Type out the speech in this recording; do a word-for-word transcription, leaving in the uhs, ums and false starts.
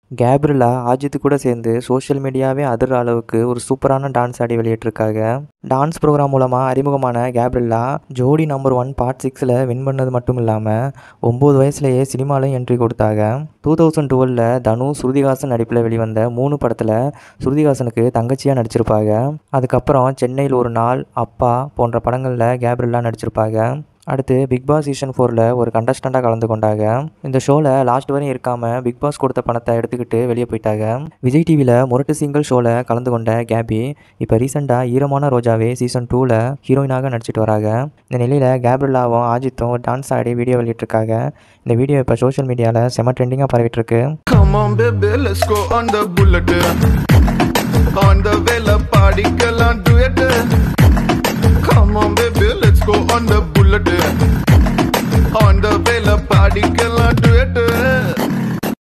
Gabriela Ajith கூட சேர்ந்து social மீடியாவே அதிர்ற அளவுக்கு ஒரு சூப்பரான டான்ஸ் ஆடி வெளியிட்டிருக்காங்க. டான்ஸ் ப்ரோக்ராம் மூலமாக அறிமுகமான Gabriella Jodi number one part சிக்ஸில் வின் பண்ணது மட்டும் இல்லாமல் ஒம்பது வயசுலேயே சினிமாலையும் என்ட்ரி கொடுத்தாங்க. டூ தௌசண்ட் டுவெலில் தனு ஸ்ருதிஹாசன் நடிப்பில் வெளிவந்த மூணு படத்தில் ஸ்ருதிஹாசனுக்கு தங்கச்சியாக நடிச்சிருப்பாங்க. அதுக்கப்புறம் சென்னையில் ஒரு நாள், அப்பா போன்ற படங்களில் கேப்ரிலா நடிச்சிருப்பாங்க. அடுத்து பிக் பாஸ் சீசன் ஃபோரில் ஒரு கண்டஸ்டண்ட்டாக கலந்து கொண்டாங்க. இந்த ஷோவில் லாஸ்ட் வரையும் இருக்காமல் பிக் பாஸ் கொடுத்த பணத்தை எடுத்துக்கிட்டு வெளியே போயிட்டாங்க. விஜய் டிவியில் முரட்டு சிங்கிள் ஷோவில் கலந்து கொண்ட கேபி இப்போ ரீசெண்டாக ஈரமான ரோஜாவே சீசன் டூவில் ஹீரோயினாக நடிச்சிட்டு வராங்க. இந்த நிலையில் கேப்ரிலாவும் அஜித்தும் டான்ஸ் ஆடி வீடியோ வெளியிட்டிருக்காங்க. இந்த வீடியோ இப்போ சோஷியல் மீடியாவில் செம ட்ரெண்டிங்காக பரவிட்டு இருக்கு. Come on baby, let's go on the bullet. On the vela party, can I do it?